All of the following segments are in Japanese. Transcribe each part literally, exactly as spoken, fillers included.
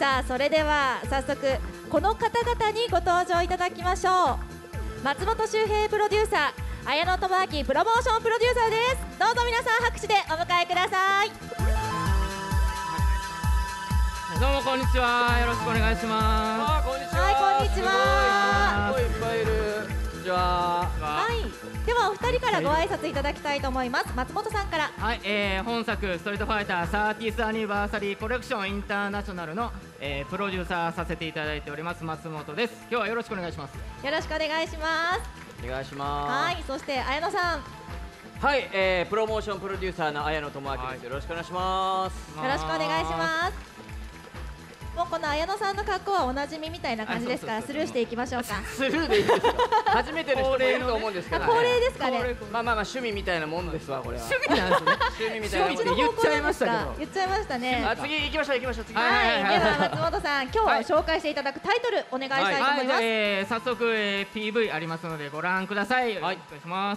さあそれでは早速この方々にご登場いただきましょう。松本周平プロデューサー、綾野智明プロモーションプロデューサーです。どうぞ皆さん拍手でお迎えください。 どうもこんにちは、よろしくお願いします。 こんにちは。 はい、こんにちは。 すごいいっぱいいる。こんにちは。 はい、ではお二人からご挨拶いただきたいと思います。松本さんから。 はい、えー、本作ストリートファイターサーティースアニバーサリーコレクションインターナショナルの、えー、プロデューサーさせていただいております松本です。今日はよろしくお願いします。 よろしくお願いします。 お願いします。 はい、そして綾野さん。 はい、えー、プロモーションプロデューサーの綾野智明です。よろしくお願いします。 よろしくお願いします。もうこの綾野さんの格好はおなじみみたいな感じですから、スルーしていきましょうか。 スルーでいいですか。初めての人もいると思うんですけど、 恒例ですかね。 まあまあまあ趣味みたいなもんですわ、これは。 趣味なんですね。 趣味みたいなもんで言っちゃいましたけど。 言っちゃいましたね。 あ、次行きましょう行きましょう。次。 はい、では松本さん、今日紹介していただくタイトルお願いしたいと思います。 えー、早速、えー、ピーブイ ありますのでご覧ください。はい、お願いします。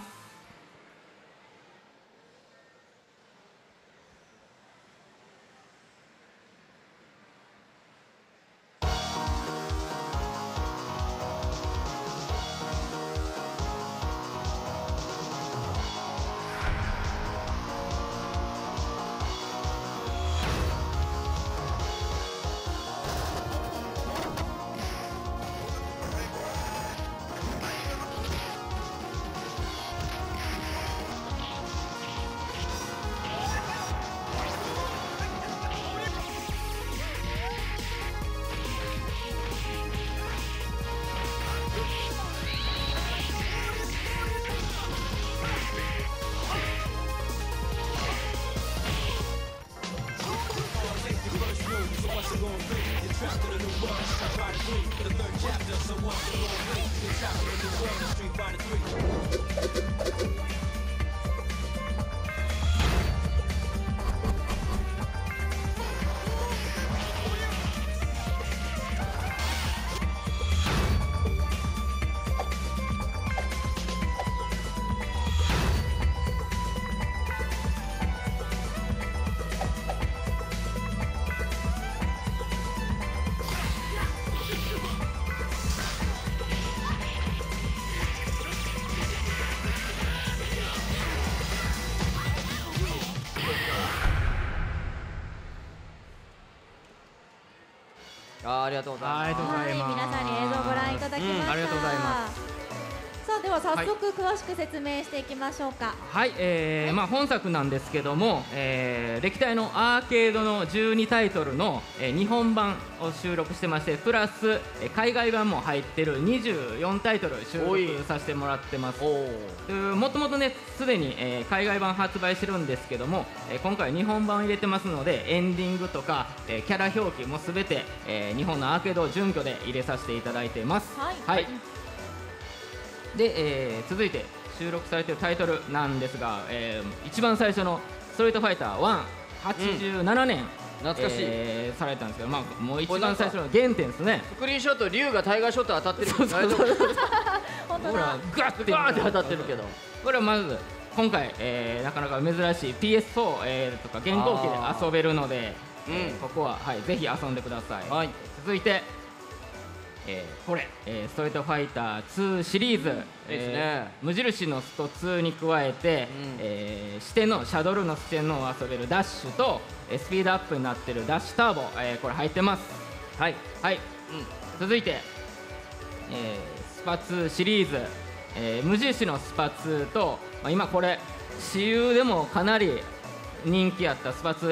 あ、ありがとうございます。 ありがとうございます。 皆さんに映像をご覧いただきました。 ありがとうございます。 さあでは早速詳しく説明していきましょうか。 はい、えーまあ、本作なんですけども、えー、歴代のアーケードのじゅうにタイトルの、えー、日本版を収録してまして、プラス、えー、海外版も入ってるにじゅうよんタイトル収録させてもらってます。もともとねすでに、えー、海外版発売してるんですけども、えー、今回日本版を入れてますので、エンディングとか、えー、キャラ表記もすべて、えー、日本のアーケードを準拠で入れさせていただいてます。 はい、 はい、で、えー、続いて収録されているタイトルなんですが、えー、一番最初の「ストリートファイターワン」はちじゅうななねん、うん、 懐かしい、 えー、されたんですけど、まあ、もう一番最初の原点ですね。 スクリーンショット、龍がタイガーショット当たってる。 そうそうそう本当だ。 ほらガッてガーって当たってるけど、 これはまず今回、えー、なかなか珍しい ピーエスフォー、えー、とか現行機で遊べるので、 うん、 えー、ここは、はい、ぜひ遊んでください。はい、続いてえー、これ、えー、ストリートファイターツーシリーズ、うん、えー、無印のストツーに加えて、うん、えー、視点のシャドルの視点の遊べるダッシュと、えー、スピードアップになってるダッシュターボ、えー、これ入ってます。はい、はい、うん、続いて、えー、スパツーシリーズ、えー、無印のスパツーと、まあ、今これ私有でもかなり人気あったスパツー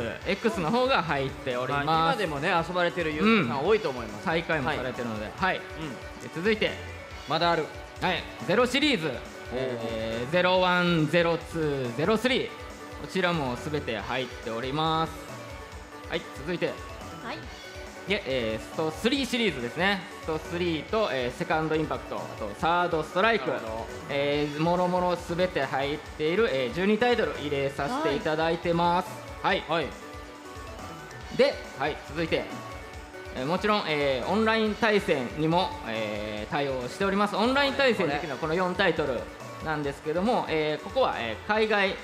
X、X の方が入っております。 今でもね遊ばれてるユーザーさん多いと思います。 再開もされてるので、はい、うん、続いてまだある、 はい、ゼロシリーズ、えー、ゼロワン、ゼロツー、ゼロスリー、こちらもすべて入っております。はい、続いて、 はい、 で、えー、ストスリーシリーズですね。ストスリーと、えー、セカンドインパクト、あとサードストライク、えー、もろもろすべて入っている、えー、じゅうにタイトル入れさせていただいてます。はい、はい、で、はい、続いて、えー、もちろん、えー、オンライン対戦にも、えー、対応しております。オンライン対戦できるのはこのよんタイトルなんですけども、えー、ここは、えー、海外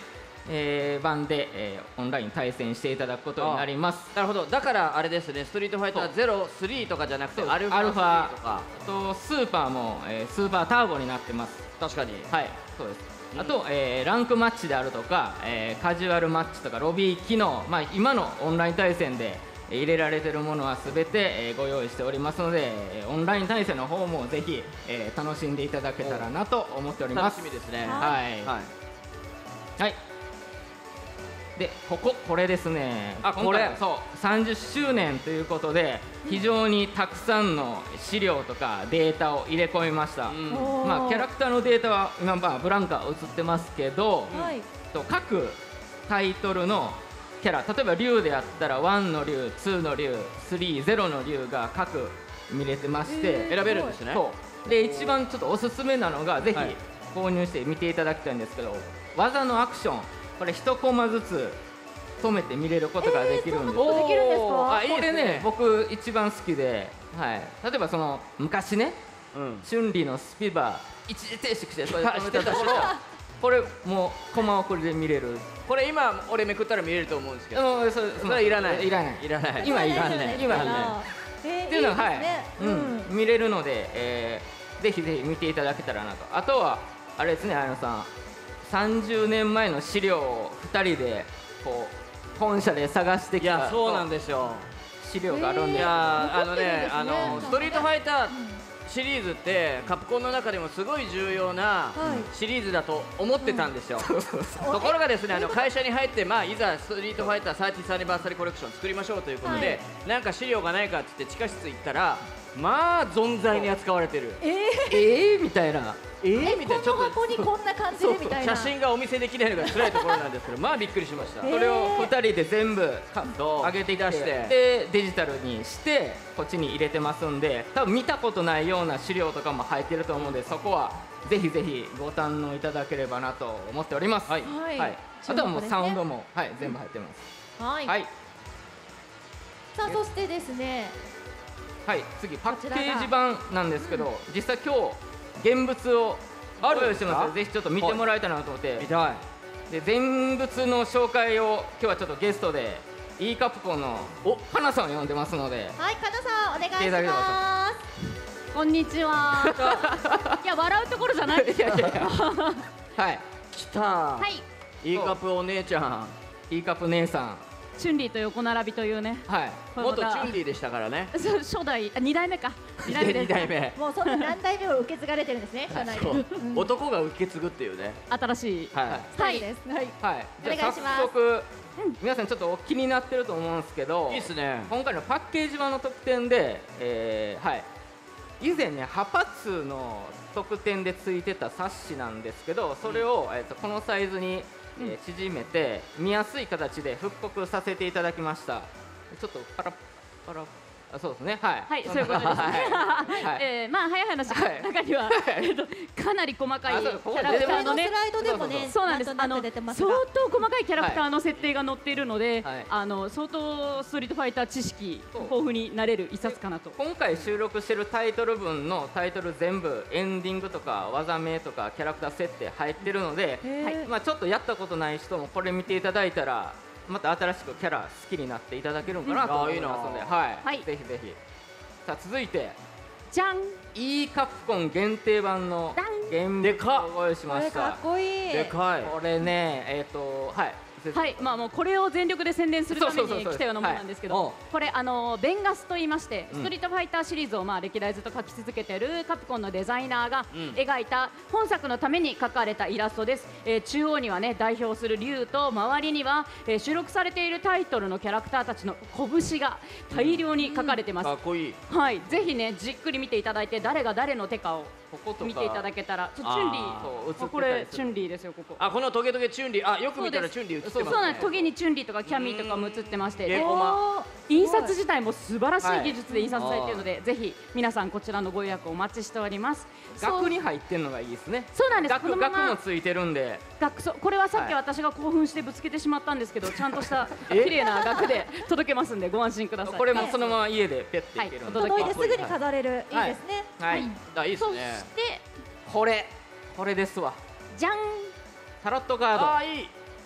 えー版で、えーオンライン対戦していただくことになります。 なるほど。だからあれですね、ストリートファイターゼロ、スリーとかじゃなくてアルファアルファスリーとか。 あとスーパーも、えースーパーターボになってます。 確かに。 はいそうです。あと、えーランクマッチであるとか、えーカジュアルマッチとかロビー機能、まあ、今のオンライン対戦でえー入れられているものはすべて、えーご用意しておりますので、えーオンライン対戦の方もぜひ、えー楽しんでいただけたらなと思っておりま楽す。 しみですね。 はいはい。 はい。でこここれですね。 あこれ今回そうさんじゅっしゅうねんということで非常にたくさんの資料とかデータを入れ込みました。 うんまあキャラクターのデータは今まあブランカ映ってますけど、 はい。 と各タイトルのキャラ、例えば竜であったらワンの竜、ツーの竜、スリー、ゼロの竜が各見れてまして、 へー選べるんですね。 そうで一番ちょっとおすすめなのがぜひはい購入して見ていただきたいんですけど、技のアクションこれいちコマずつ止めて見れることができるんです。 えーそんなことできるんですかおーあいいですねこれね僕一番好きで、はい、例えばその昔ねうん。 春麗のスピバー一時停止してそれで止めたところこれもうコマ送りで見れる。 これ今俺めくったら見えると思うんですけど。 うんそれそれはいらない。 いらないいらない。 今いらないそう今いらないですからえーっていうのがはいいいですねうんうん見れるので、えーぜひぜひ見ていただけたらなと。あとはあれですね綾野さんさんじゅうねんまえの資料をふたりでこう本社で探していきたやそうなんですよ。 資料があるんで、 いやーあの残ってるんですねねあのストリートファイターシリーズってカプコンの中でもすごい重要なはいシリーズだと思ってたんですよ。ところがですねあの会社に入ってまあいざストリートファイターサーティースアニバーサリーコレクション作りましょうということで、なんか資料がないかって言って地下室行ったらまあ存在に扱われてる。 えーえーみたいなえーえみたいなちょっこの箱にこんな感じでみたいなと写真がお見せできないのが辛いところなんですけどまあびっくりしました。 えーそれをふたりで全部そう上げてきて出してでデジタルにしてこっちに入れてますんで多分見たことないような資料とかも入ってると思うんでそこはぜひぜひご堪能いただければなと思っております。 はいはいはい、あとはもうサウンドも、はい、全部入ってます。 はい、 はい、 さあそしてですねはい、次パッケこちらがージ版なんですけど、実際今日現物をあるんご用ですか意してますのでぜひちょっと見てもらいたいなと思って見たい。 で現物の紹介を今日はちょっとゲストで e カプコンのおかなさんを呼んでますのではいかなさんお願いし来ていただければますこんにちは。いや笑うところじゃないですよ。 はい来た。 はい。 いいカプお姉ちゃん。 e カプ姉さんチュンリーと横並びというね。 はい元チこれまたュンリーでしたからね。 そう初代あ二代目か。二代目です。 二代目。 もうその何代目を受け継がれてるんですね社内でそううん男が受け継ぐっていうね。 新しい。 はい。 スタイルですはいはいお願いします早速皆さんちょっとお気になってると思うんですけどいいっすね。 今回のパッケージ版の特典で、えーはい、以前ね派閥の特典でついてた冊子なんですけどそれを、えー、とこのサイズに、えー縮めて見やすい形で復刻させていただきましたちょっとパラパラあそうですねはいはいそういうことですねはいはいえーまあ早い話はい中にはえっとかなり細かいキあそうここャラクターのねのス。ライドでもねそうなんです。 となくあの出てますが相当細かいキャラクターの設定が載っているので、 はいあの相当ストリートファイター知識そう豊富になれる一冊かなと。 今回収録してるタイトル分のタイトル全部エンディングとか技名とかキャラクター設定入ってるので、 へーはいまあ、ちょっとやったことない人もこれ見ていただいたらまた新しくキャラ好きになっていただけるのかなと思いますので、 うんはいはいぜひぜひさあ続いてじゃん。 e カプコン限定版のダン現でかっ物をご用意しこれかましたっこいいでかい。 これねえっ、とはいはい、まあもうこれを全力で宣伝するためそうそうそうそうに来たようなものなんですけはいど、これあのベンガスと言いまして、 うんストリートファイターシリーズをまあ歴代ずっと描き続けているカプコンのデザイナーがうん描いた本作のために描かれたイラストです。えー中央にはね代表する竜と周りには、えー収録されているタイトルのキャラクターたちの拳が大量に描かれてます。 かっこいい。 はい、ぜひねじっくり見ていただいて誰が誰の手かをこことか見ていただけたら、ちょチあーュンリそう映ってたりするー、あこれチュンリーですよここ。 あこのトゲトゲチュンリーあよく見たらそうですチュンリー映ってますね。 そうなんです。トゲにチュンリーとかキャミーとかも映ってまして、 ゲでコマ。 印刷自体も素晴らしはいい技術で印刷されているので、ぜひ皆さんこちらのご予約お待ちしております。 額に入ってんのがいいですねそうなんです。こ額のまま額もついてるんで額そうこれはさっきはい私が興奮してぶつけてしまったんですけど、ちゃんとしたえ綺麗な額で届けますんでご安心ください。 これもそのまま家でペッていけるんで、 はい届いてすぐに飾れるいいはいですねはい、 あいいっすそしね。 てこれこれですわじゃん。 タロットカードあいい。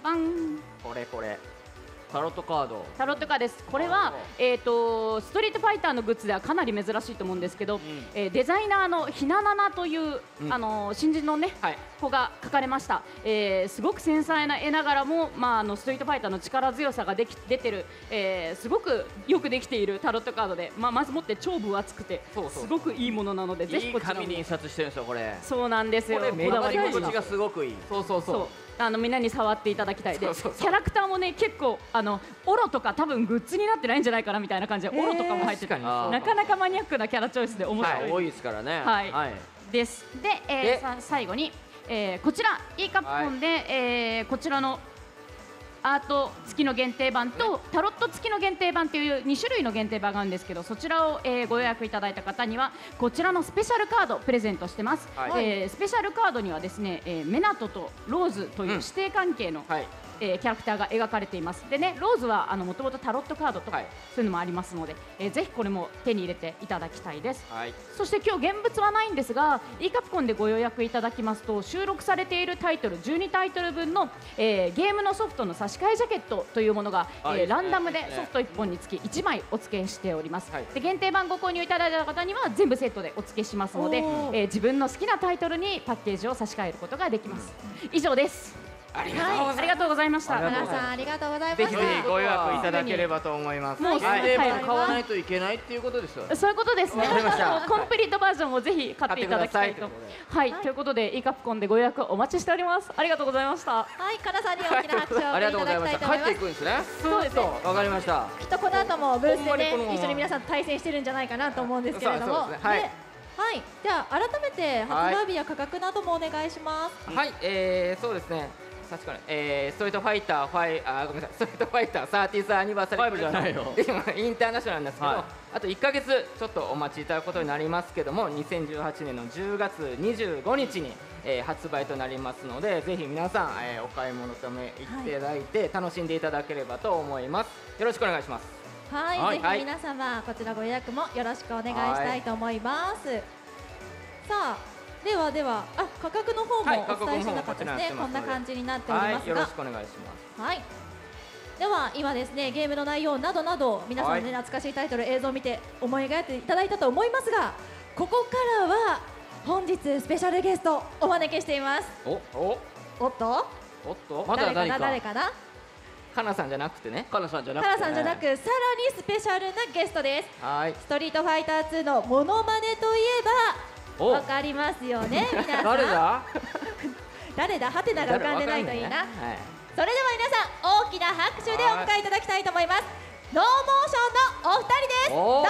バン。 これこれタロットカード。 タロットカードです。これは、えー、とストリートファイターのグッズではかなり珍しいと思うんですけど、えーデザイナーのひなななという、 うんあの新人の、ねはい子が描かれました、えーすごく繊細な絵ながらも、まあ、あのストリートファイターの力強さができ出てる、えーすごくよくできているタロットカードで、まあ、まずもって超分厚くてそうそうすごくいいものなので、ぜいいひこちらも紙に印刷してるんですよこれ。 そうなんですよ。 これめこだわりました心地がすごくいい。 そうそうそうそうあのみんなに触っていただきたいで、 そうそうそうキャラクターもね結構あのオロとか多分グッズになってないんじゃないかなみたいな感じで、オロとかも入ってて、 確かになかなかマニアックなキャラチョイスで面白い、 多いですからね。 はいはい。 です。で、えーでさ最後に、えーこちら e カプコンで、えーこちらのアート付きの限定版とタロット付きの限定版というに種類の限定版があるんですけど、そちらを、えーご予約いただいた方にはこちらのスペシャルカードプレゼントしてます、 はいえースペシャルカードにはですね、えーメナトとローズといううん指定関係の、 はいえーキャラクターが描かれています。でね、ローズはあのもともとタロットカードとか、 はいそういうのもありますので、えーぜひこれも手に入れていただきたいです。 はいそして今日現物はないんですが e カプコンでご予約いただきますと収録されているタイトルじゅうにタイトル分の、えーゲームのソフトの差し替えジャケットというものが、えーあいいですねランダムでいいですねソフトいっぽんにつきいちまいお付けしております、 はいで限定版ご購入いただいた方には全部セットでお付けしますので、 おーえー自分の好きなタイトルにパッケージを差し替えることができます、以上ですありがとうございますありがとうございました皆さんありがとうございまぜひぜしたひご予約いただければと思います。 もうはいでも買わないといけないっていうことですよ。 そういうことですね。 わかりましたコンプリートバージョンをぜひ買っていただきたいと。 買ってくはい、ということで、e カプコンでご予約お待ちしております。ありがとうございました。 はい、かなさんに大きな拍手をありがとうござい送りいただきましたた。帰っていいと思います。 くんですね。 そうですね。 わかりました。 きっとこの後もブースでねほんまにこのまま一緒に皆さんと対戦してるんじゃないかなと思うんですけれども、 そうそうですねはいではい、じゃあ改めて発売日や価格などもお願いします。 はい、えー、そうですね。確かに、えー、ストリートファイターファイあーごめんなさい、ストリートファイターサーティースアニバーサリーファイブじゃないよ今インターナショナルなんですけど、 はいあといっかげつちょっとお待ちいただくことになりますけども、にせんじゅうはちねんのじゅうがつにじゅうごにちに、えー発売となりますので、ぜひ皆さん、えーお買い物とめ行っていただいて、楽しんでいただければと思います。よろしくお願いします。 はい、 はいぜひ皆様こちらご予約もよろしくお願いしたいと思います。さあ、ではでは、あ、価格の方はいもお伝えしてなかったですね。 価格の方もこちらになってますのでこんな感じになっておりはますい、よろしが、 くお願いします。 はい。では今ですね、ゲームの内容などなど皆さんの、ねはい懐かしいタイトル映像を見て思い描いていただいたと思いますが、ここからは本日スペシャルゲストお招きしています。 おおおっと、 おっと、 まだ誰かな何か誰かな。 かなさんじゃなくてね。 かなさんじゃなくタて。 ラさんじゃなく、さらにスペシャルなゲストです。 はい。 ストリートファイターツーのモノマネといえばおわかりますよね、皆さん。 誰だ？ 誰だ、ハテナが浮かんでないといいな。 はい。 それでは皆さん大きな拍手でお迎えいただきたいと思います。ノーモーションのお二人です。どおうぞ。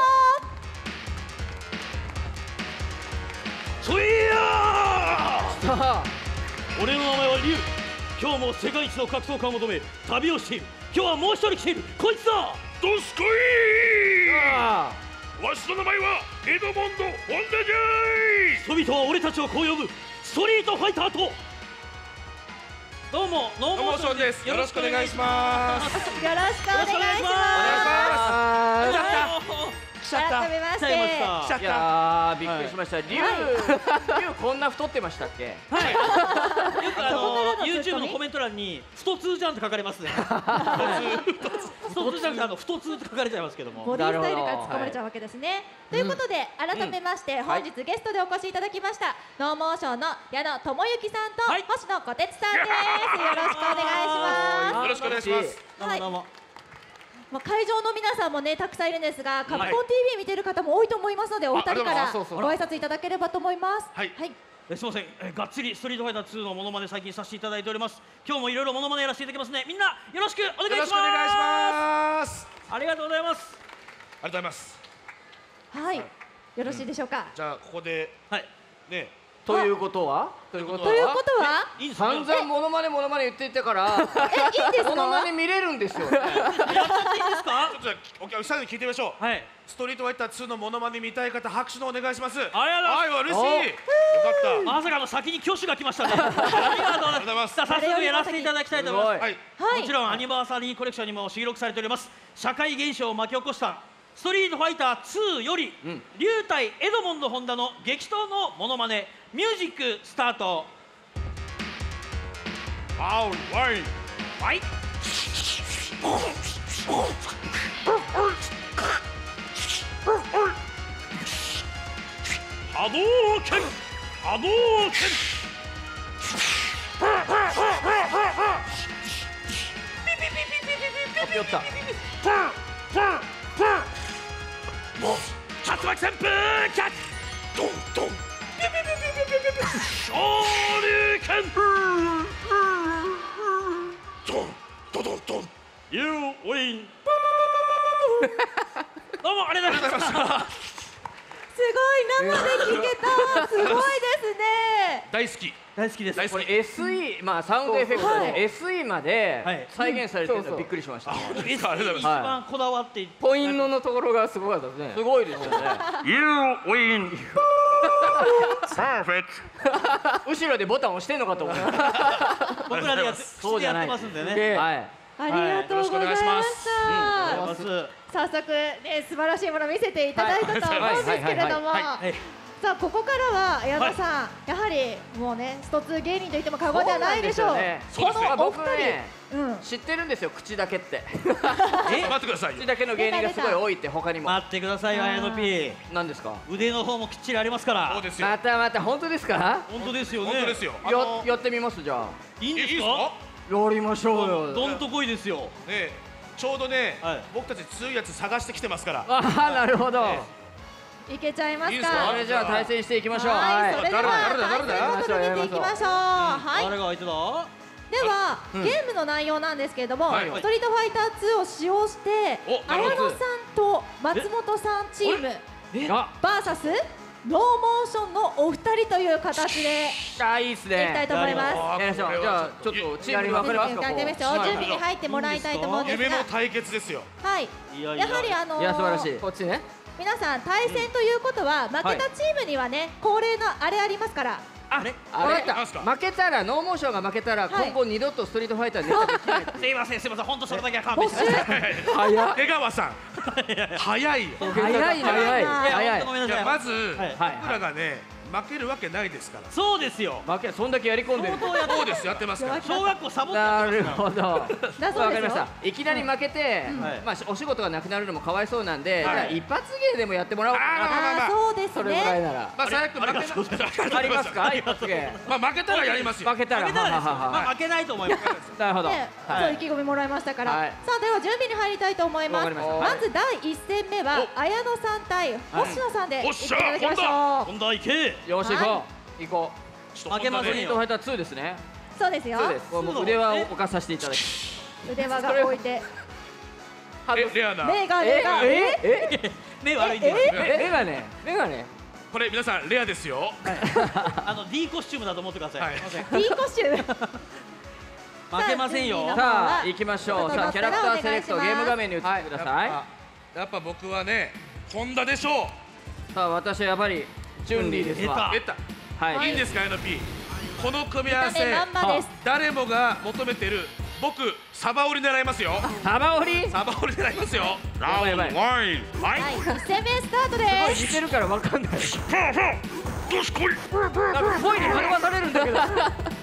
そいやーさあ俺の名前はリュウ。今日も世界一の格闘家を求め旅をしている。今日はもう一人来ている。こいつだ。 どすこいあわしの名前はエドモンド・ホンダじゃい人々は俺たちをこう呼ぶ。ストリートファイターと。どうもノーモーションです。よろしくお願いします。 よろしくお願いしよろしくお願いしま。 あ来ちゃった。 改めまし来ちゃいまて、 した。 いやーびっくりしました。リュウリュウこんな太ってましたっけ？ はい。よくあそこからののツッコミ YouTube のコメント欄に太通じゃんって書かれますね。太通じゃんってあの太通って書かれちゃいますけども。 ボディスタイルから突っ込まれちゃうわけですね。ということで改めまして本日ゲストでお越しいただきましたノーモーションの矢野智之さんとはい星野小鉄さんです。よろしくお願いします。 よろしくお願いします。 どうもどうも。 まあ、会場の皆さんもねたくさんいるんですが、カプコンはいティービー 見てる方も多いと思いますので、お二人かあありがとうございらますそうそうご挨拶いただければと思います。 はいはい、 えすみません、えがっつりストリートファイターツーのモノマネ最近させていただいております。今日もいろいろモノマネやらせていただきますね。みんなよろしくお願いします。 よろしくお願いします。 ありがとうございます。 ありがとうございます。 はい、よろしいでしょうか。 じゃあここではい。 ね、 ということは？ということということは、 いいですか。 散々モノマネモノマネ言っていたから、 え、いいんですモノマか。 ネ見れるんですよね。 やっちゃっていいですかちょっとじゃあお客さんに聞いてみましょう。 はい。 ストリートファイターツーのモノマネ見たい方拍手のお願いします。 ありがとうございますはい、嬉しい。 およかった。 まさかの先に挙手が来ましたね。ありがとうございありがとうございま。 ますす。 さあ早速やらせていただきたいと思います。 はい。 はい、 もちろんアニバーサリーコレクションにも収録されております社会現象を巻き起こしたストリートファイターツーより、 うんリュウ対エドモンド・ホンダの激闘のモノマネミュージックスタート。 あー、ワイン。 はい波動拳波動拳ぴよった竜巻旋風キャッチドンドン昇竜拳ドンドドンドン You win どうもありがとうございましたすごい生で聞けた。すごいですね。 大好き大好きです。 これ エスイー まあサウンドエフェクトはいで エスイー まではい再現されてるそうそうのびっくりしました。 一番こだわってポイントのところがすごかったですね。 すごいですよね。 You win. Perfect. 後ろでボタン押してんのかと思った。 僕らでやってそうじゃないやってますんでね。 ではい。 ありがとうございましありがとうた。 ございます。 早速ね素晴らしいものを見せていただいたと思うんですけれども、 はいさあここからは矢野さん、やはりもうねストツー芸人と言っても過言ではないでしょう。 そうなんですよね。 このお二僕ね人、うん。 知ってるんですよ口だけって。 え待ってくださいよ口だけの芸人がすごい多いって他にも。 待ってくださいよ、あやの P。 何ですか。 腕の方もきっちりありますからそう。ですよまたまた本当ですか。 本当ですよね。 本当ですよあやのやってみますじゃあ。 いいんですいいですか？ かやりましょうよ。 どんとこいですよ。 ねちょうどねはい僕たち強いやつ探してきてますからああなるほど。 いけちゃいますいいですかか。 それじゃあ対戦していきましょう。 はい、それでは誰だ誰だ誰だ対戦バトル見ていきましょう。はい。 誰が相手だ？ では、ゲームの内容なんですけれども、 はいストリートファイターツーを使用しておなるほど綾野さんと松本さんチームあ、 バーサスノーモーションのお二人という形であいいですいきたいね。 と思います。 あやりましょう。じゃあちょっとチームに分かれますか。 準備に入ってもらいたいと思うんですが、 夢の対決ですよはい。 いやいやはりあのいや素晴らしい。 こっちね。 皆さん対戦ということは負けたチームにはね恒例のあれありますから。 あれあれなんすか負けたらノーモーションが負けたらはい今後二度とストリートファイターネタできない。 すいませんすいません、本当それだけは勘弁してください。 早江川さん早いよ早い早いいや早い本当ごめんなさい。 いやまずはい僕らがね負けるわけないですからそうですよ。 負けそんだけやり込んでる。 相当やってそうですやってますから小学校サボってなやってるますから。 ほど。 だそうですよわかりました。いきなり負けて、 はいまあお仕事がなくなるのもかわいそうなんで、じはいゃあ一発芸でもやってもらおうかな。 あまあまあまああーそうですそれぐらいね。 なら。 まあ最悪負けなありますか一発芸。 まあ負けたらやりますよ負けたら負けたらですよ。 ははははまあ負けないと思います。 なるほど。 ね、 はいそう意気込みもらいましたから、 はいさあでは準備に入りたいと思います。 わかりましたまず第一戦目は綾野さん対星野さんでいっていただきましょう。 今度は行け。 よし行こう行こう。 ちょっと負けませんよストリートファイターツーですね。 そうですよ。 そうです。これもう腕輪を置かさせていただき。 腕輪が置いて、 えレアな目がえ目がええ目悪いんで。 えメガネメガネ。 これ皆さんレアですよあの D コスチュームだと思ってください。 はいすいません。 D コスチューム。 負けませんよ。 ささあ行きましょう。さあキャラクターセレクトゲーム画面に移ってください。 やっぱ僕はねホンダでしょうさあ私はやっぱりチュンリーですわ。 出たはいいいんですか エヌピー この組み合わせ見た目まんまです。 誰もが求めてる僕サバ折り狙いますよサバ折り。 サバ折り狙いますよやばいやばい。 はい、一戦目スタートです。 似てるからわかんない。 ファーファーどすこいなんか声に惑わされるんだけど。 いけ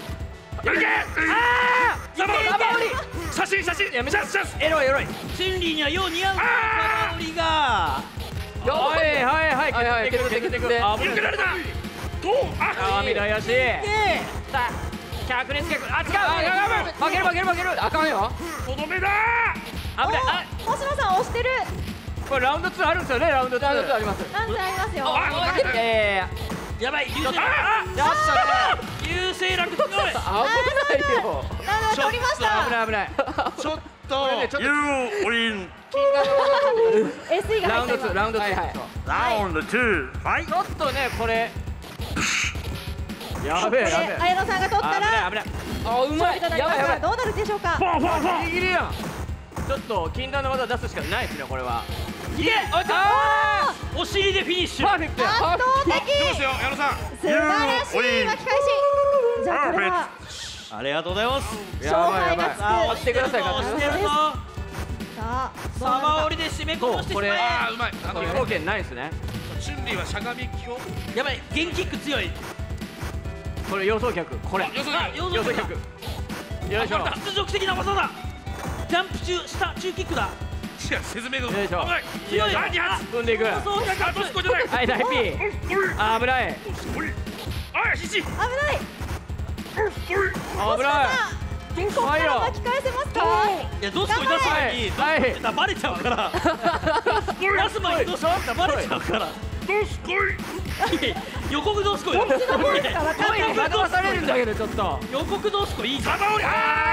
サバサバ折り。 写真写真やめてチャンスチャンスエロいエロい。 チュンリーにはよう似合う香りが。 はいはいはいはいはい。テクテクテクテク。あ抜けられたとああみらやしい。さあ百人客あ違うあ負ける負ける負けるあかんよ。 とどめだ危ないあお星野さん押してる。 これラウンドツーあるんですよねラウンドツー。ラウンドツーあります。 なんてありますよ。 あいやいやいや。 やばい。優勢あやったね。 優勢楽強い。 危ないよ。 なんだ取りました。 危ない危ない。 ちょっとこれねちょっと You win エスイー がラウンドツー入っています。 ラウンドツー。はいはい。 Round two Fight ちょっとねこれ。やべえこれやべえ。 綾野さんが取ったら危ない危ない。あうまい。 となりますやばいやばい。 がどうなるでしょうか。 ファーファーファーギリギリやん。ちょっと禁断の技出すしかないですねこれは。いけ。あお尻でフィニッシュ。 パーフェクトや。 圧倒出ます的。 よ矢野さん素晴らしい巻き返し。じゃあこれはありがとうございます。 やばいやばい。 勝敗がつく押してください押してるぞ。 さあどうなるサバか折りで締め殺してしまえ。 ああうまいあの飛行権ないですね。 チュンリーはしゃがみ強やばい。ゲンキック強い。 これ予想客これ。 予想だあ、要予想客。 よいしょ。 屈辱的な技だ。ジャンプ中下中キックだ。 違う説明がよいしょ。 危ない強い。 何発踏んでいく。はそうかあと少しじゃないい、大 P。あ、危ない。 あ必死危ない危ない。 ここから巻き返せますか。 いやどすこい出す前にはい出すバレちゃうから。出す前にどすこいバレちゃうから。 どすこいいや予告どすこい。 どっちの方ですか分かんない声惑わされるんだけどちょっと。 予告どすこいいいじゃん。 サバオリ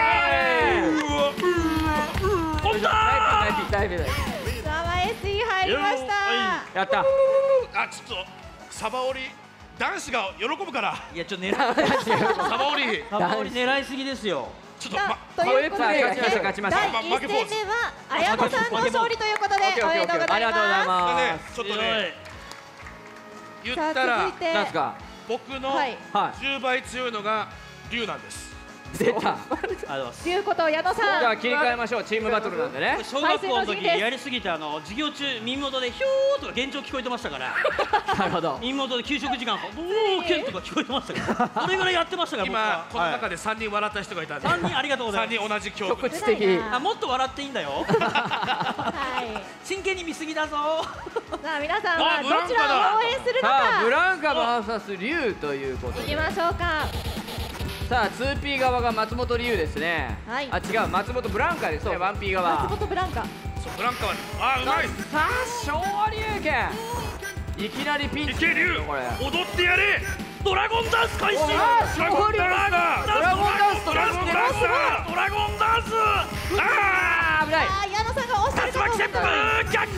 飛んだ大 P 大 P 大 P。 さあ エスイー 入りましたやった。 あちょっとサバオリ男子が喜ぶからいやちょっと狙いサバオリサバオリ狙いすぎですよ。 ちょっとさまあということで勝ちました勝ちましただいいち戦目は綾野さんの勝利ということでおめでとうございありがとうございままねちょっとね言す。さあったら続いてす。なんすか。 僕のはいはじゅうばい強いのが龍なんですい。出た。じありがとうございます。 ということ矢野さんゃあ切り替えましょう。チームバトルなんでね。 小学校の時排水の陣ですやりすぎてあの授業中耳元でヒョーとか幻聴聞こえてましたからなるほど。 耳元で給食時間おおケンとか聞こえてましたからそれぐらいやってましたから僕は今この中ででさんにん笑った人がいたんでさんにんありがとうございさんます。 にん同じ境遇局地的。 あもっと笑っていいんだよはい真剣に見すぎだぞさあ皆さんはあブランカだどちらを応援するのさあブかランカ ブイエス 龍ということで。 いきましょうか。 さあ ツーピー 側が松本龍ですね。 はいあ違う松本ブランカですね。ワンピー 側。 松本ブランカそうブランカはあうまいさあ昇龍拳。いきなりピンチ。 いけ龍これ。 踊ってやれドラゴンダンス開始おードラゴンダンスだドラゴンダンスドラゴンダンスだドラゴンダンスああー危ない。 あー矢野さんが押してる竜巻旋風逆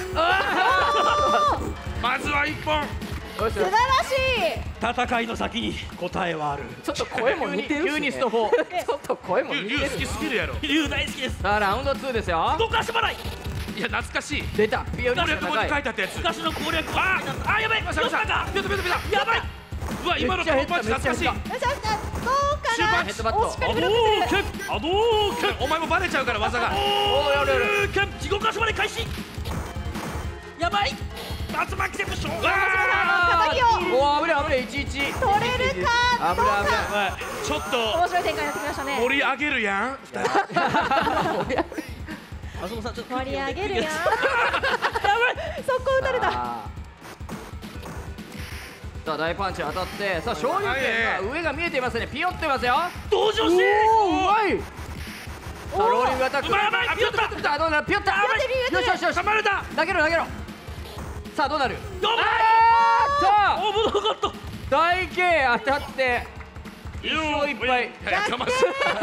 まずは一本よし素晴らしい。 戦いの先に答えはあるちょっと声も似てるし、ね、急にストフォー。ちょっと声も似てる。 龍好きすぎるやろ龍大好きですさあラウンドツーですよ。 動かし払いいや懐かしい出た。ピオリ攻略本に書い高い。 てあったやつ昔の攻略本ああやばいどうしたかピョトピョトピョトやばいうわ今のパンパンチ懐かしいよしよしどうか終盤な。 ヘッドバットおしっかり波ブロックする。 動拳波動拳お前もバレちゃうから技がおーやるやる。 拳地獄足まで開始やばい竜巻旋風勝負あの敵をおお危ない危ない。いちいち。 取れるかどう危ない危ない。 か。 ちょっと面白い展開になってきましたね。 盛り上げるやん松本さんちょっと盛り上げるやん。 やばい速攻打たれた。 あーさあ大パンチ当たってさあ昇龍拳が上が見えていますね。ピヨってますよ。 登場しておおうまい。さあローリングアタック。 うまいやばいピヨったさあどうなる。ピヨった。 やってるやってるよしよしよし。 噛まれた投げろ投げろ。さあどうなる。 どうもあーっ危なかったと大 K 当たっていっ勝いっ敗。 いやかましい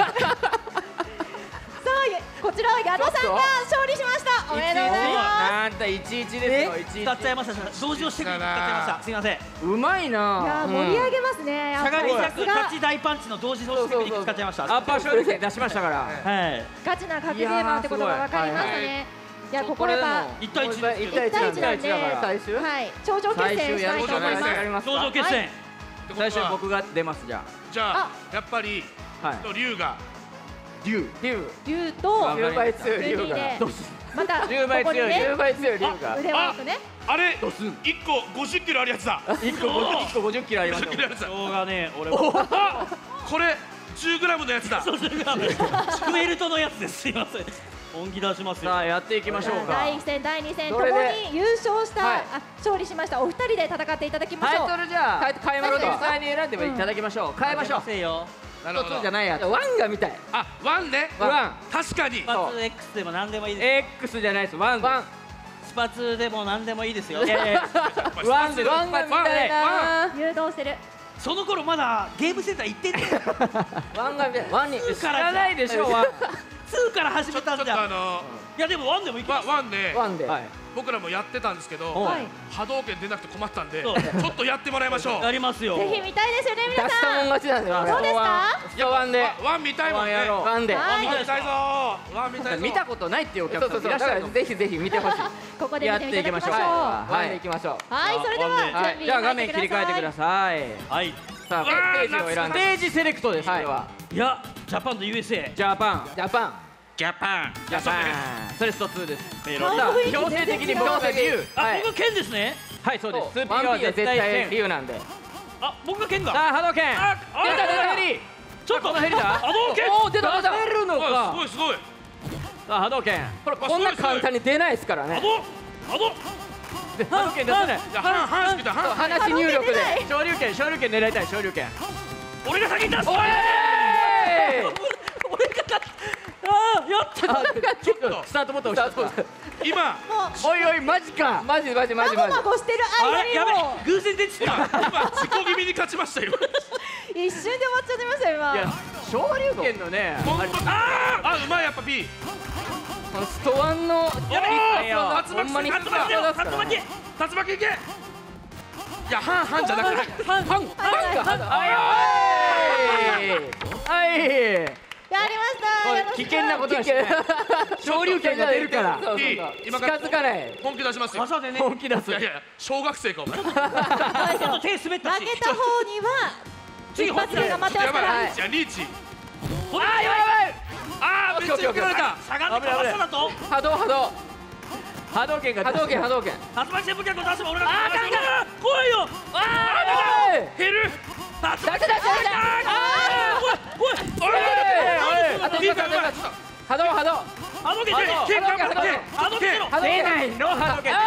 さあこちらは矢野さんが勝利しました。おめでとうございまなんといちいちですよ。いちい使っちゃいました同時をしてくれて使っちゃいましたすいませんうまいす。いやな。 ー盛り上げますね。やっしゃがみぱりさ弱すがタッチ大パンチの同時同時テクニック使っちゃいましたアッパー昇龍拳出しましたから。 はいガチな格ゲーマーってことが分かりましたね。いやここでは一対一です一いち対いちなんで、 だから最終はい頂上決戦したいと思います。 やりますか。 頂上決戦最初僕が出ますじゃじゃあやっぱりあ。はい。 龍が龍龍。 竜と龍倍強い龍が。 竜でまたこ龍倍強いこにね龍倍強い龍が。 腕を置くね。 あれ一個ごじゅっキロあるやつだ一個一個五十キロありますごじゅっキロあるやつだしょうがねえ俺もあこれじゅうグラムのやつだそうするからクエルトのやつですすいません本気出しますよさあやっていきましょうか。 だいいち戦だいに戦ともどれでに優勝した、 はいあ勝利しましたお二人で戦っていただきまタイしょう。 トルじゃあ変えましょう実際に選んでいただきましょう。変えましょう。 せよ一つなるほどじゃないやつ。ワンが見たい。 あワンねワン。 確かにスパツ X でも何でもいいです X じゃないです。ワン。ワン。 スパツでも何でもいいですよいやいやワンでワンが見たいな。 誘導してる。 その頃まだゲームセンター行ってんねんワンが見たい。ワンに知かららないでしょ。ワン。 ツーから始めちょちょっとたんじゃんあのいやでもワンでもいけますワワンでワンで。はい。 僕らもやってたんですけどはい波動拳出なくて困ったんでちそうょっとやってもらいましょうやりますよぜひ見たいですよね出したもん皆さん。 勝ちなんですよ。 そうですかいやワンで。 わワン見たいもんねワンやろう。ワンで。 はいワン見たいぞワン見たいぞ見たことないっていうお客さんそうそうそう。 いらっしゃると思う。 ぜひぜひ見てほしい。 ここでや見ってていきましょう。 いただきましょう。ははい。行きましょう。 いそれでは準備はい。じゃあ画面切り替えてくだささい。 はいさあうわーページを選んで。ステージセレクトです。これは。 いやジャパンと ユーエスエージャパン。ジャパン。 ジャパンジャパン。それストツーです。 メロンさあ雰囲気強制的に僕が竜。 あはい僕が剣ですねはいそうです。スーピーワンピーはは絶対絶対竜なんで。 あ僕が剣がさあ波動拳。 ああ出た出た出ちょっとヘリだ波動拳おお出た出た出るのすかごいすごい。 さあ波動拳これこんな簡単に出ないですからね。 波動波動波動拳出せないじゃあ半半式だ半。 話入力で。 昇竜拳昇竜拳狙いたい昇竜拳俺が先に出すおい俺が勝つああやったちょっとスタートボタン押しちゃった今おいおいマジかマジマジマジまマジ。 ごまごしてるあ間にれやべも偶然出て今た今自己気味に勝ちましたよ。 一瞬で終わっちゃってましたよ今。 いや昇竜拳のね本当ああうまいやっぱ B。 このストワンのやべえよほんまに竜巻だよ竜巻竜巻いけ。いや半々じゃなくて半半パンが肌。 はいはいやりました矢野さん。 危険なことはしない昇竜拳が出るからそうそうそういい今から近づかない。 本気出しますよ。 朝でね本気出すいやいや小学生かお前。 ちょっと手滑ったし負けた方には一発芸が待ってますやばから。 いリーチやリーチ。 ほらあやばいやばいああめっちゃ避けられた。 しゃがんでかわしただと波動波動波動拳が波動拳波動拳。 竜巻旋風脚を出せば俺があーかんかん怖いよあー減る。 竜巻出せ出せ出せ。あおいおいあといいかうまい。 波動波動。 あのけて波動剣頑張って波あのけてろ波動出ないの波動拳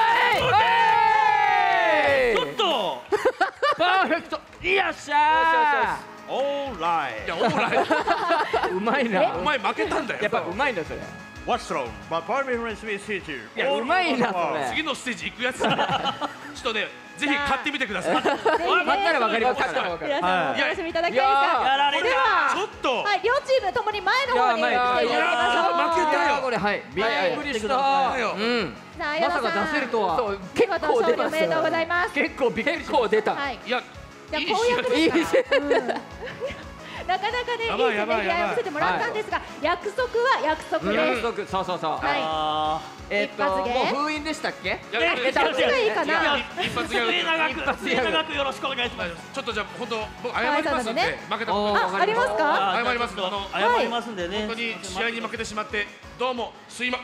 ちょっとパーフェクトよっしゃオーラいやオーライーうまいなお前負けたんだよ。 やっぱうまいんだそれ What's wrong? My performance is huge. いやうまいなそれ次のステージ行くやつ。ちょっとねぜひ買ってみてください。い勝ったらわかりますから。 皆さんもお楽しみいただきたいですか。 やられではちょっとはい両チームともに前の方に来ていただきましょう。 いや負けたよこれはい。 びっくりしただよ。 うん。 さあまさか出せるとは。そう結構勝利出ましたおめでとうございよ。 ます。 結構びっくり結構出た。 はい。 いやじゃあいい公約試合ですから。うんなかなかねいいやばいやばいせめぎ合いを見せてもらったんですが約束は約束です。 約束そうそうそうはあえっと一発芸もう封印でしたっけいやええい。どっちがいいかな。 一発ギャグ末永く一発ギャグ末永くよろしくお願いしますちょっとじゃあ本当僕謝りますんで負けたことおーあありますか。 謝りますあの謝りますんでね本当に試合に負けてしまってどうもすいま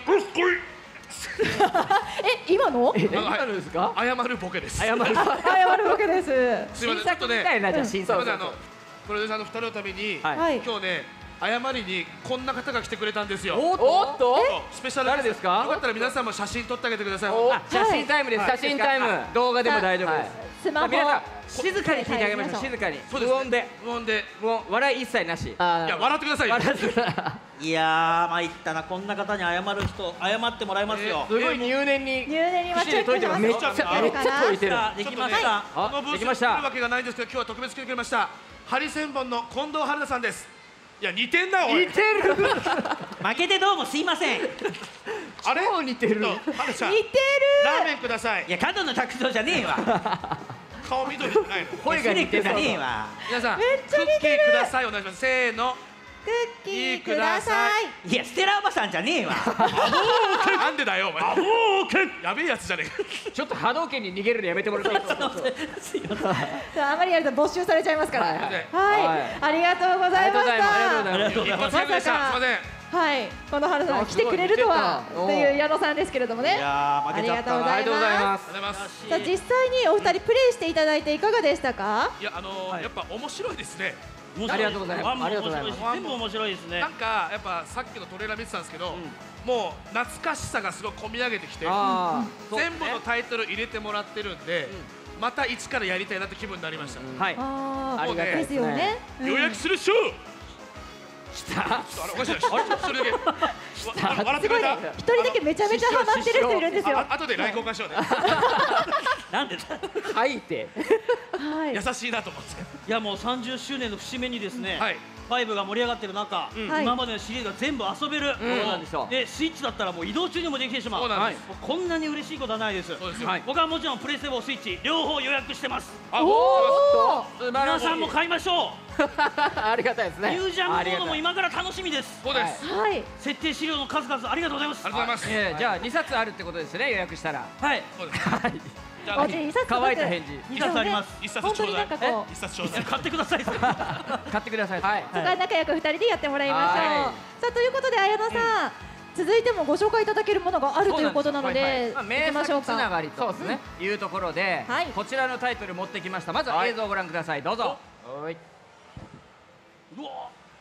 え今の？ え何ですか謝るボケです。 謝る謝るわけです。 すいませんちょっとねみたいなじゃあ新作すいませんあのプロデューサーのふたりのためにはいはい。 今日ね謝りにこんな方が来てくれたんですよ。 おっとスペシャル誰ですかよかったら皆さんも写真撮ってあげてください。 あ写真タイムです写真タイム。 動画でも大丈夫はいですスマホ。 皆さん静かに聞いてあげましょう静かにそうですね無音で無音で無音笑い一切なしあいや笑ってくださいよ。 笑ってくださいいやー参ったなこんな方に謝る人謝ってもらいますよすごい入念に入念にはチェックしてます。 めっちゃめっちゃ解いてるさあできましたこのブースに来るできましたわけがないんですけど今日は特別来てくれましたハリセンボンの近藤春菜さんです。いや似てんなおい。 似てる負けてどうもすいませんいあれ超似てるちょっと春菜ちゃん似てる。 ラーメンください。 や角野拓造じゃねえわ顔緑じゃないの。 声が似てじゃるねえわ皆さんめっちゃ似てるクッキーくださいお願いします。せーの。 クッキーください。 いやステラおばさんじゃねえわなんでだよお前。やべえやつじゃねえか。 ちょっと波動拳に逃げるのやめてもらっていいですかすいませんさああまりやると没収されちゃいますから。はいいははいありがとうございましありがとうございますありがとうございますた。 一発ギャグでした。すいません。 はい、この春菜が来てくれるとはあすごいという矢野さんですけれどもね。 いやー負けちゃったなありがとうございまありがとうございます。 ありがとうございます。 さあ実際にお二人プレイしていただいていかがでしたか。 いやあのーやっぱ面白いですね。 面白ありがとうございますワンもありがとうございます面白し全部面白いですねなんかやっぱさっきのトレーラー見てたんですけど、もう懐かしさがすごい込み上げてきて、 あ全部のタイトル入れてもらってるんで、また一からやりたいなって気分になりました。 はいあありがたいでですすねよね。うん予約するっしょ。 来たあれおかしいな。あれそれだけ。わ笑ってくれた。 一人だけめちゃめちゃハマってる人いるんですよ。 あ後でライン交換しようね。 なんでだあ書いて。 はい。 優しいなと思って。 いやもうさんじゅっしゅうねんの節目にですね、 はいファイブが盛り上がってる中、 はい今までのシリーズが全部遊べる、 そうなんですよでスイッチだったらもう移動中にもできてしまうそうなんです。 もうこんなに嬉しいことはないですそうですよ。 はい僕はもちろんプレステフォースイッチ両方予約してますあ、 おもお。 素晴らしい皆さんも買いましょありがたいですね。 うニュージャンモードもあり今から楽しみですうそうです。 はい。 設定資料の数々ありがとうございますありがとうございます。 えーじゃあにさつあるってことですね予約したらはいそうです。 はいじゃあおじいさつ乾いた返事にさつあります一冊本当ちょうだいになんか。こう一冊ちょうだい。 買ってください買ってくださいはい。 そこは仲良く二人でやってもらいましょう。 はさあということで綾野さん、続いてもご紹介いただけるものがあるということなので、 まあ、 行名きましょうか。 作つながりとですねいうところで、 はいこちらのタイトル持ってきましたまずは映像をご覧くださいどうぞはいうわ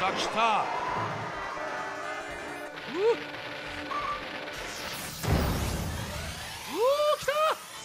た来た。うう来た。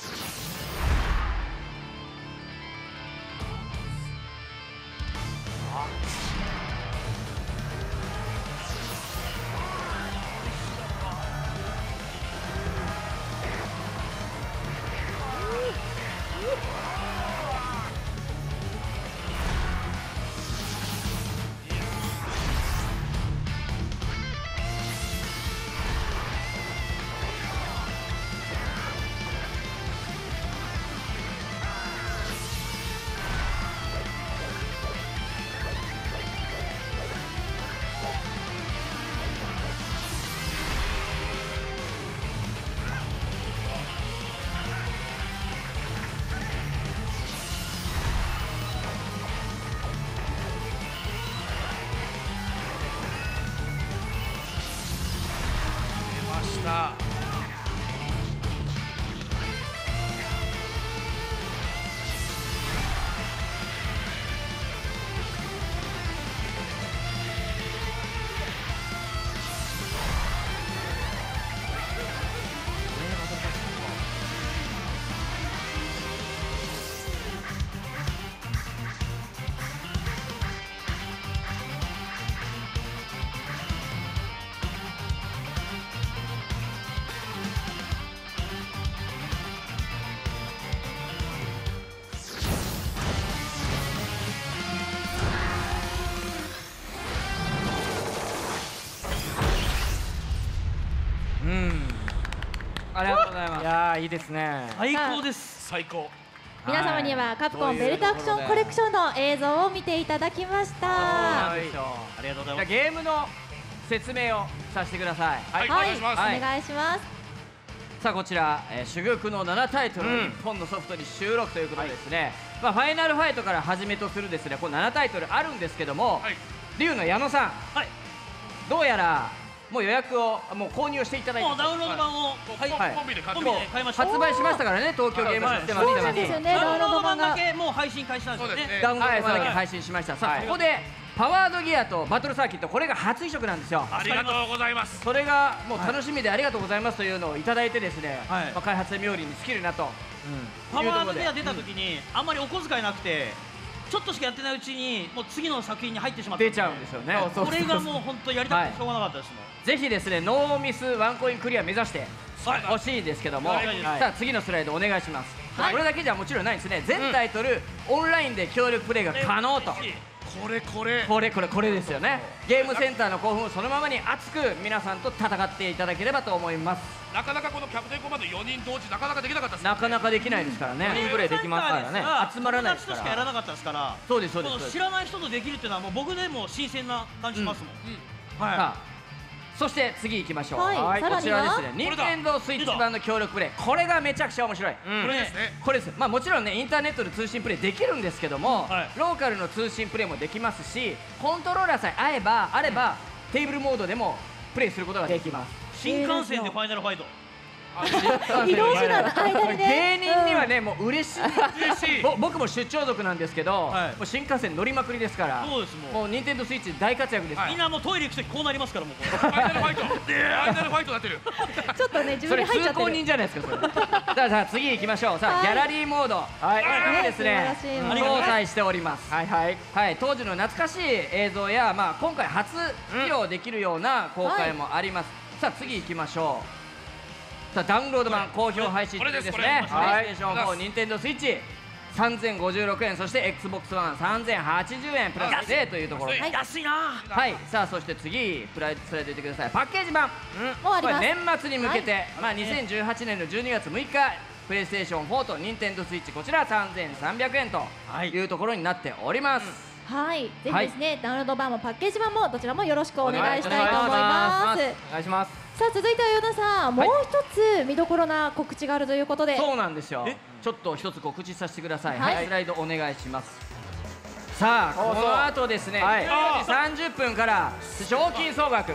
した。 うん、ありがとうございます。いやーいいですね。 最高です。 最高。 皆様にはカプコンベルトアクションコレクションの映像を見ていただきました。 ありがとうございます。ゲームの説明をさせてください。 はい、お願いします。 お願いします。 さあこちら、えー、珠玉のななタイトルを日本のソフトに収録ということでですね、まあファイナルファイトからはじめとするですね、このななタイトルあるんですけども、龍の矢野さん、 はい、 どうやらもう予約をもう購入していただいて、 もうダウンロード版をコンビで買ってました。 発売しましたからね、東京ゲームシステムそうなんですよね。ダウンロード版だけもう配信開始なんですよね。 ダウンロード版だけ配信しました。さあここでパワードギアとバトルサーキット、これが初移植なんですよ。 ありがとうございます。 それがもう楽しみでありがとうございますというのをいただいてですね、まあ開発で妙利に尽きるなと。 パワードギア出た時にあんまりお小遣いなくて、ちょっとしかやってないうちにもう次の作品に入ってしまった。 出ちゃうんですよね。 これがもう本当やりたくてしょうがなかったですもん。 ぜひですね、ノーミスワンコインクリア目指してほしいんですけども、さあ次のスライドお願いします。これだけじゃもちろんないんですね。全タイトルオンラインで協力プレイが可能と。 これこれこれこれこれですよね。ゲームセンターの興奮をそのままに熱く皆さんと戦っていただければと思います。 なかなかこのキャプテンコマンドよにん同時なかなかできなかったです。 なかなかできないですからね。プレイできますからね。集まらないですから。 友達としかやらなかったですから。 そうですそうです。 知らない人とできるっていうのはもう僕でも新鮮な感じしますもん。 はい。そして次行きましょう。 はい、 こちらですね、任天堂スイッチ版の協力プレイ、これがめちゃくちゃ面白い。 これですね。 これです。まあもちろんね、インターネットで通信プレイできるんですけども、ローカルの通信プレイもできますし、コントローラーさえ合えばあればテーブルモードでもプレイすることができます。 新幹線でファイナルファイト。 移動手段の間にね、 芸人にはねもう嬉しい。 嬉しい。 僕も出張族なんですけど、もう新幹線乗りまくりですから。 そうですもん。 もう任天堂スイッチ大活躍です。 みんなもうトイレ行くときこうなりますからもう。 ファイナルファイト。ファイナルファイトなってる。 ちょっとね自分で入っちゃってる。 それ通行人じゃないですかそれ。さあさあ次行きましょう。さあギャラリーモード。はい。これですね。搭載しております。はいはいはい。当時の懐かしい映像やまあ今回初披露できるような公開もあります。さあ次行きましょう。さあダウンロード版好評配信中ですね。プレイステーションフォー、ニンテンドースイッチさんぜんごじゅうろくえん、そして エックスボックスワンさんぜんはちじゅうえんプラスでというところ。 安いな。 はい。さあそして次プライドスライドいってください。パッケージ版、 もうあります。 これ年末に向けて、まあにせんじゅうはちねんのじゅうにがつむいかプレイステーションフォーとニンテンドースイッチこちらさんぜんさんびゃくえんというところになっております。 はい、ぜひですね、ダウンロード版もパッケージ版もどちらもよろしくお願いしたいと思います。 お願いします。 さあ続いては与田さん、もう一つ見どころな告知があるということで。 そうなんですよ。ちょっと一つ告知させてください。はい、スライドお願いします。さあこの後ですね、じゅうよじさんじゅっぷんから賞金総額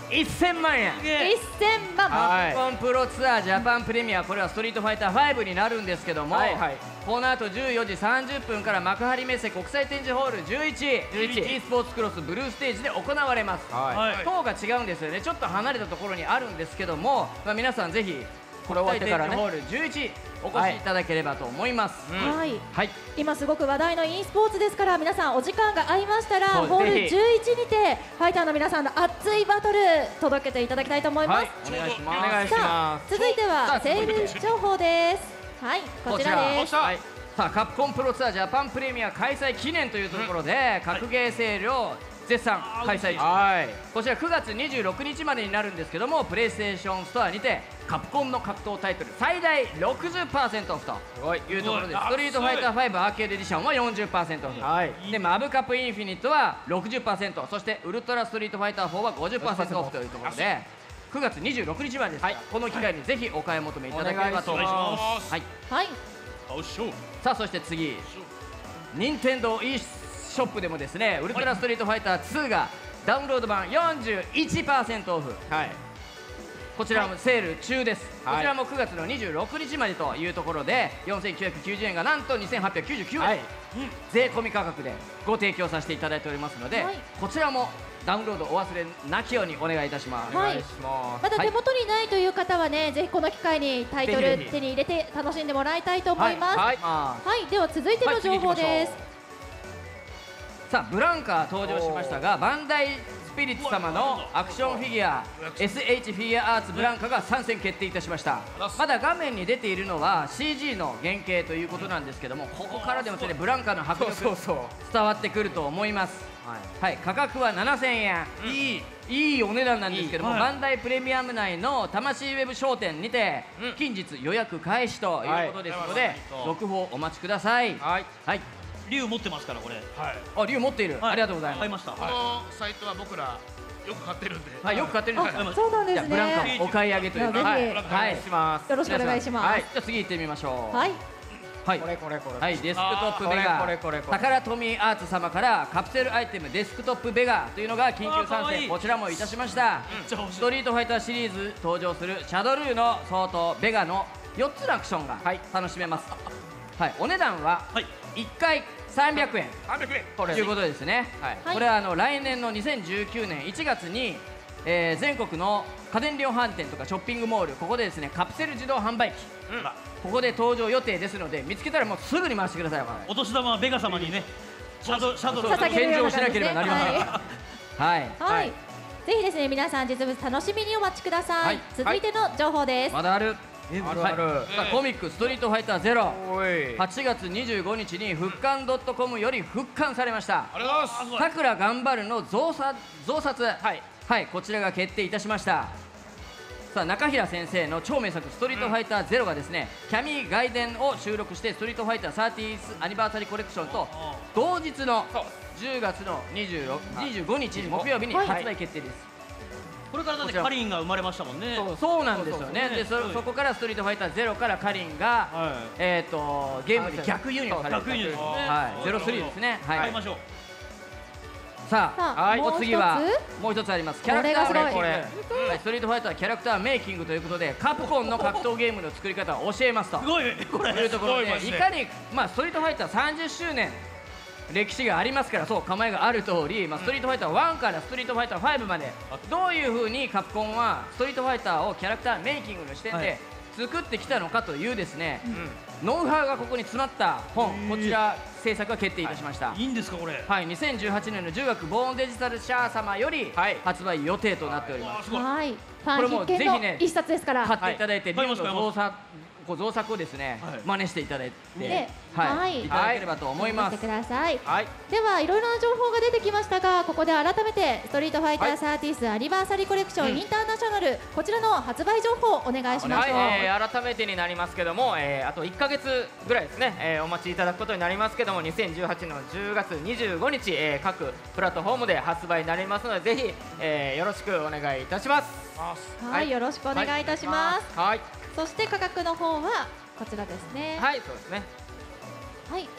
せんまんえん。 せんまん。 はいカプコンプロツアージャパンプレミア、これはストリートファイターファイブになるんですけども、 はいはいこの後じゅうよじさんじゅっぷんから幕張メッセ国際展示ホールじゅういちじゅういち e スポーツクロスブルーステージで行われます。 はいはい塔が違うんですよね。ちょっと離れたところにあるんですけども、まあ、皆さんぜひこれ終わってからね国際展示ホールじゅういちお越しいただければと思います。 はい。 はい、 今すごく話題の e スポーツですから、皆さんお時間が合いましたらそうですホールぜひじゅういちにてファイターの皆さんの熱いバトル届けていただきたいと思います。 はい、お願いします。 お願いしさまあ続いてさはあセール情報です。はい、こちらです。 はい、さあカプコンプロツアージャパンプレミア開催記念というところで、格ゲーセールを絶賛開催中。 はいこちらくがつにじゅうろくにちまでになるんですけども、プレイステーションストアにてカプコンの格闘タイトル最大 ろくじゅっパーセント オフとすごいいうところで、 すごいストリートファイターファイブアーケードエディションは よんじゅっパーセント オフ、 はいでマブカップインフィニットは ろくじゅっパーセント、そしてウルトラストリートファイターフォーは ごじゅっパーセント オフというところで、くがつにじゅうろくにちまでですから、この機会にぜひお買い求めいただければと思います。 お願いしますはい、 はい、 おっしょさあそして次、任天堂 e ショップでもですね、ウルトラストリートファイターツーがダウンロード版 よんじゅういちパーセント オフ、 はいこちらもセール中です、 はいこちらもくがつのにじゅうろくにちまでというところで、よんせんきゅうひゃくきゅうじゅうえんがなんとにせんはっぴゃくきゅうじゅうきゅうえん、 はい税込み価格でご提供させていただいておりますので、 はいこちらもダウンロードお忘れなきようにお願いいたします。 はいお願いしますまだ手元にないという方はね、ぜひこの機会にタイトルぜひぜひ手に入れて楽しんでもらいたいと思います。 はいまあはい、では続いての情報です。 さあブランカ登場しましたが、バンダイスピリッツ様のアクションフィギュア エスエイチ フィギュアアーツブランカが参戦決定いたしました。まだ画面に出ているのは シージー の原型ということなんですけども、ここからでもですねブランカの迫力そうそう伝わってくると思います。はい、価格はななせんえん、いいいいお値段なんですけども、 いいバンダイプレミアム内の魂ウェブ商店にて、近日予約開始ということですので、 はい続報お待ちください。 はいはい、 竜持ってますからこれあ、竜持っている、 はいありがとうございます。 買いましたこのサイトは僕らよく買ってるんで、 はい、よく買ってるんですか。 あ、そうなんですじゃあブランカね。 もお買い上げということで、 ぜひはい、 お願いしますよろしくお願いします。 はい、じゃあ次行ってみましょう。 はい、 はいこれこれこれはい、デスクトップベガこれこれこれこれ宝富アーツ様からカプセルアイテムデスクトップベガというのが緊急あーか参わいい戦、こちらもいたしました。 ちゃ欲しいストリートファイターシリーズ登場するシャドルーの相当ベガのよっつのアクションが楽しめます。はい、お値段ははいいっかいさんびゃくえんさんびゃくえん。 ということですね。 はいこれはあの来年のにせんじゅうきゅうねんいちがつに、えー全国の家電量販店とかショッピングモール、ここでですねカプセル自動販売機、ここで登場予定ですので、見つけたらもうすぐに回してください。 お年玉はベガ様にねシャドシャドル捧げるような感じですね献上しなければなりません。 はいはい、 はい、ぜひですね、皆さん実物楽しみにお待ちください。 はい続いての情報です。 まだある。 あるあるはいさあコミックストリートファイターゼロ、 おいはちがつにじゅうごにちに復刊 .com より復刊されました。 ありがとうございます。 さくら頑張るの増刷増刷、 はいはい、こちらが決定いたしました。さあ中平先生の超名作ストリートファイターゼロがですね、キャミ外伝を収録してストリートファイターサーティースアニバーサリーコレクションと同日のじゅうがつのにじゅうろく にじゅうごにち木曜日にはい発売決定です。 これからだってカリンが生まれましたもんねそうそうなんですよね。 そうそうでそうんそこからストリートファイターゼロからカリンが、 はえっ、とゲームで逆輸入された逆輸入ですねはい、ゼロスリーですね。はい。 買いましょうさあ、はい、 さあもう一つお次はもう一つあります。キャラクターこれがすごいメイキング。はいストリートファイターキャラクターメイキングということで、カプコンの格闘ゲームの作り方を教えますと。 すごいこれというところで、 すごいマジでいかにまあストリートファイターさんじゅっしゅうねん歴史がありますから、そう構えがある通り、まあストリートファイターワンからストリートファイターファイブまでどういう風にカプコンはストリートファイターをキャラクターメイキングの視点ではい作ってきたのかというですね、ノウハウがここに詰まった本、こちら制作が決定いたしました。 いいんですかこれはい、にせんじゅうはちねんのじゅうがつボーンデジタルシャー様よりはい発売予定となっております。 すごいはい、ファこれもン必見のぜひね一冊ですから。 買っていただいて、 はいリュウの造作こう造作をですね、 はい真似していただいて、 ねはい、 はいいただければと思います。 頑張ってください。 はいではいろいろな情報が出てきましたが、ここで改めてストリートファイターサーティースアニバーサリーコレクションインターナショナル、こちらの発売情報をお願いしまはいしょう。 えー改めてになりますけども、えーあといっかげつぐらいですね、えーお待ちいただくことになりますけども、にせんじゅうはちねんのじゅうがつにじゅうごにち、えー各プラットフォームで発売になりますので、ぜひ、えーよろしくお願いいたします。 はい、 はいよろしくお願いいたします。 はいそして価格の方はこちらですね。 はいそうですねはい、 はい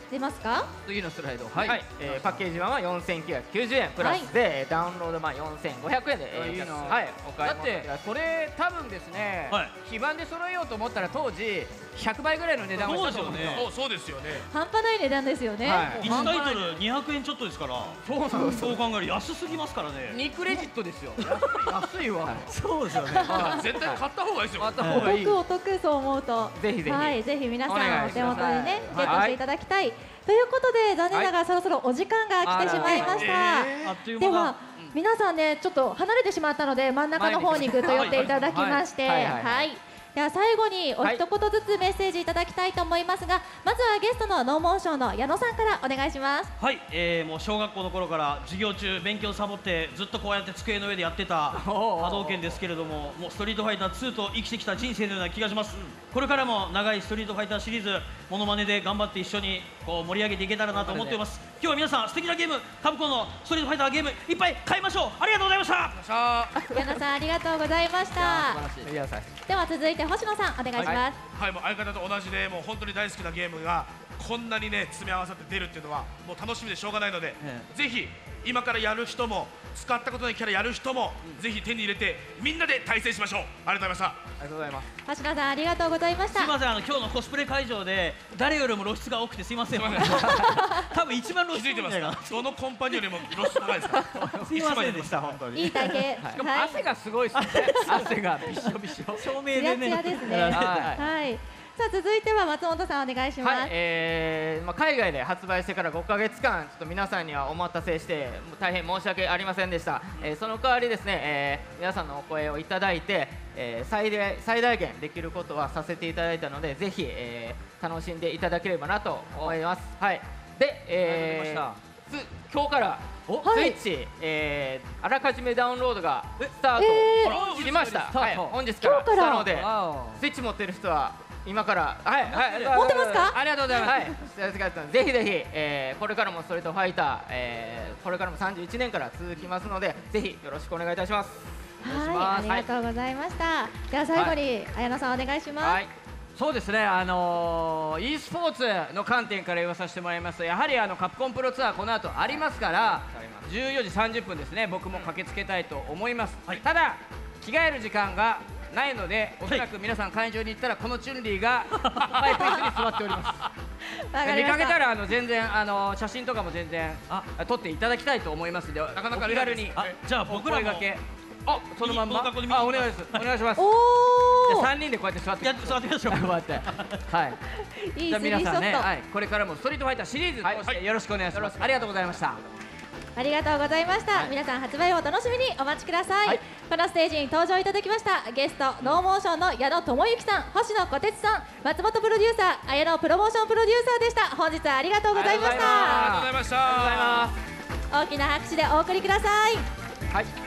出ますか？ 次のスライド。 はい、えーパッケージ版はよんせんきゅうひゃくきゅうじゅうえんプラスで、えーダウンロード版よんせんごひゃくえんで、えーいいなはいお買いだって物ください。 これ多分ですね、 はい基盤で揃えようと思ったら当時ひゃくばいぐらいの値段をしたと思うんですよ。 そうそうですよね。 半端ない値段ですよね。 はいいちタイトルにひゃくえんちょっとですから、 そうなんです。 そう考えると安すぎますからね。 にクレジットですよ。安いわ。 そうですよね。 絶対買った方がいいですよ。 買ったお方がいい。 得お得そう思うと、 ぜひぜひはい、ぜひ皆さお願んお手いします元でね、ゲはいットしていただきたい。ということで残念ながらそろそろお時間が来てしまいました。 あっという間だでは皆さんねちょっと離れてしまったので真ん中の方にぐっと寄っていただきまして、 はいはいはいはい。では最後にお一言ずつメッセージいただきたいと思いますが、まずはゲストのノーモーションの矢野さんからお願いします。 はい、えー、もう小学校の頃から授業中勉強サボってずっとこうやって机の上でやってた波動拳ですけれども、もうストリートファイターツーと生きてきた人生のような気がします、これからも長いストリートファイターシリーズモノマネで頑張って一緒にこう盛り上げていけたらなと思っています。今日は皆さん素敵なゲーム、カプコンのストリートファイターゲームいっぱい買いましょう。ありがとうございました。 さ矢野さんありがとうございました。 いやさでは続いて星野さんお願いします。 あ、はい、もう相方と同じでもう本当に大好きなゲームがこんなにね詰め合わさって出るっていうのはもう楽しみでしょうがないので、 えぜひ今からやる人も使ったことないキャラやる人も、ぜひ手に入れてみんなで対戦しましょう。ありがとうございました。 ありがとうございます。 星野さんありがとうございました。 すいません、あの今日のコスプレ会場で誰よりも露出が多くてすいません。多分一番露出気づいてますみたいなか？どのコンパニオンよりも露出高いですか？ すいませんでした本当に。 いい体型。 しかもはい。 汗がすごいですね。汗がびしょびしょ。 照明ツヤでね。 ツヤですね。 はいはい。さあ続いては松本さんお願いします。 はい、えーまあ、海外で発売してからごかげつかんちょっと皆さんにはお待たせして大変申し訳ありませんでした、えーその代わりですね、えー皆さんのお声をいただいて、えー最大最大限できることはさせていただいたのでぜひ、えー楽しんでいただければなと思います。はい、で、えーありがとうございつ今日からはいスイッチ、えーあらかじめダウンロードがスターえトしました、 ーはい、本日から今日からしたのでわスイッチ持ってる人は今からはいはい持ってますか？ ありがとうございます。 はい、ぜひぜひ、えーこれからもストリートファイター、えーこれからもさんじゅういちねんから続きますのでぜひよろしくお願いいたします。 はい、ありがとうございました。では最後に綾野さんお願いします。 はい、 そうですね、あのー、e スポーツの観点から言わさせてもらいますと、やはりあのカプコンプロツアーこの後ありますからじゅうよじさんじゅっぷんですね、僕も駆けつけたいと思います、ただ着替える時間がないのでおそらく皆さん会場に行ったらこのチュンリーがパイプ椅子に座っておりますわかり見ました。 かけたらあの全然あの写真とかも全然あ撮っていただきたいと思いますので、 なかなかお気軽にあ、じゃあお僕らも声掛け、あ、そのまんま、 この格好で見てあ、お願いです、お願いします。 おお。 さんにんでこうやって座ってやって座ってみましょう。 こうやって、はい。じゃあいいスリーショ皆さんね、 ット。 はい、これからもストリートファイターシリーズとしてよろしくお願いします。ありがとうございました。 ありがとうございました、皆さん発売をお楽しみにお待ちください、このステージに登場いただきましたゲストノーモーションの矢野智之さん、星野小鉄さん、松本プロデューサー、綾野プロモーションプロデューサーでした。本日はありがとうございました。 ありがとうございました。 大きな拍手でお送りください。 はい